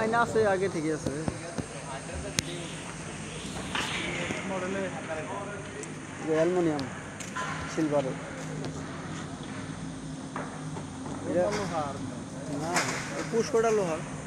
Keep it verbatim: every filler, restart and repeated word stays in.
আইনা আছে আগে ঠিকই আছে মডেলে অ্যালুমিনিয়াম সিলভার এটা লোহার না পুশ করা লোহার